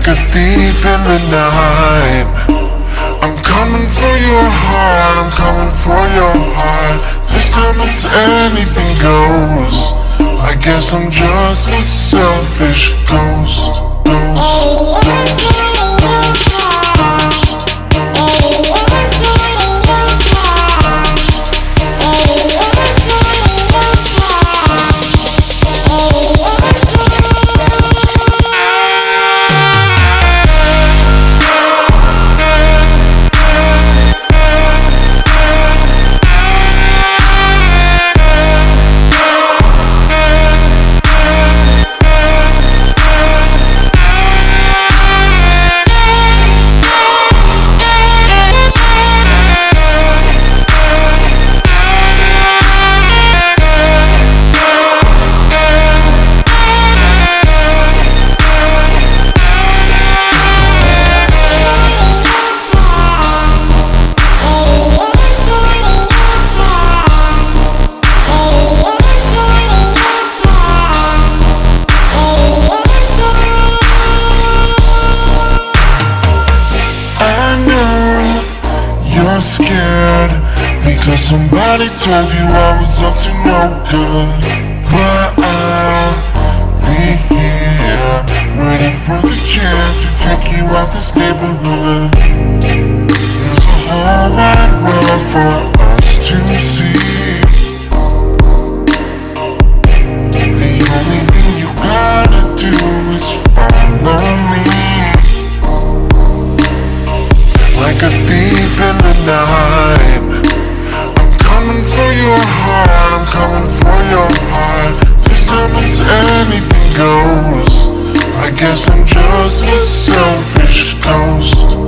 like a thief in the night. I'm coming for your heart, I'm coming for your heart. This time it's anything goes. I guess I'm just a selfish ghost. You're scared because somebody told you I was up to no good. But I'll be here, waiting for the chance to take you out this neighborhood. There's a whole wide world for us to see. The only thing you gotta do is follow me. Like a thief in the night, I'm coming for your heart, I'm coming for your heart. This time it's anything goes. I guess I'm just a selfish ghost.